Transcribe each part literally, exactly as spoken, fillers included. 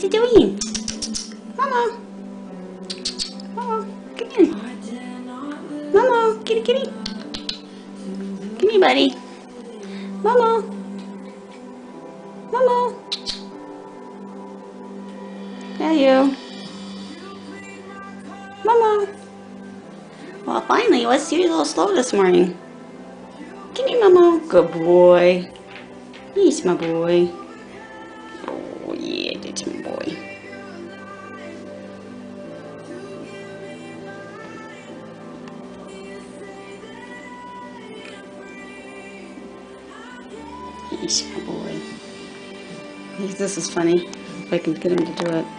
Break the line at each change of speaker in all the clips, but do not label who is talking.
What you doing? Mama. Mama, come here. Mama, kitty kitty. Come here, buddy. Mama. Mama. There you. Mama. Well, finally, let's see you a little slow this morning. Come here, Mama. Good boy. He's my boy. Oh, yeah, that's my boy. He's my boy. This is funny. If I can get him to do it.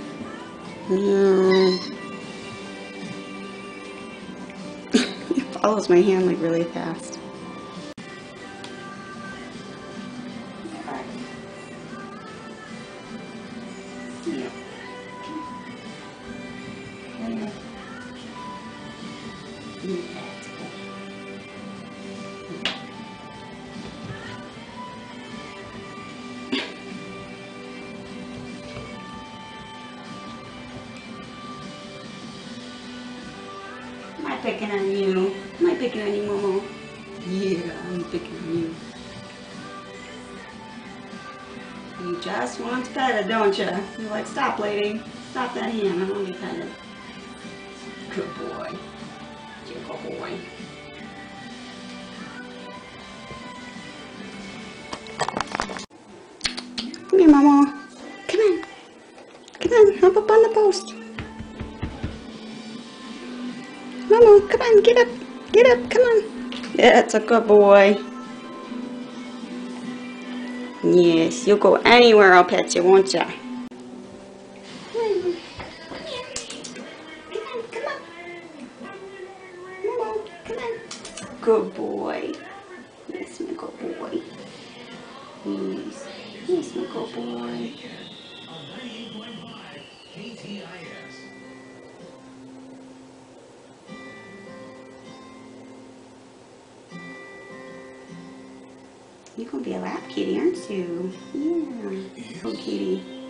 No. He follows my hand like really fast. Yeah. Am I picking on you? Am I picking on you, Momo? Yeah, I'm picking on you. You just want to pet it, don't you? You're like, stop, lady. Stop that hand. I want to be petted. Good boy. You're a good boy. Come here, Mama. Come on. Come on, hop up on the post. Mama, come on, get up. Get up, come on. That's a good boy. Yes, you'll go anywhere I'll pet you, won't ya? Come on. Come on, come on. Mama, come on. Good boy. Yes, my good boy. Yes, yes, my good boy. You're gonna be a lap kitty, aren't you? Yeah. Oh, kitty.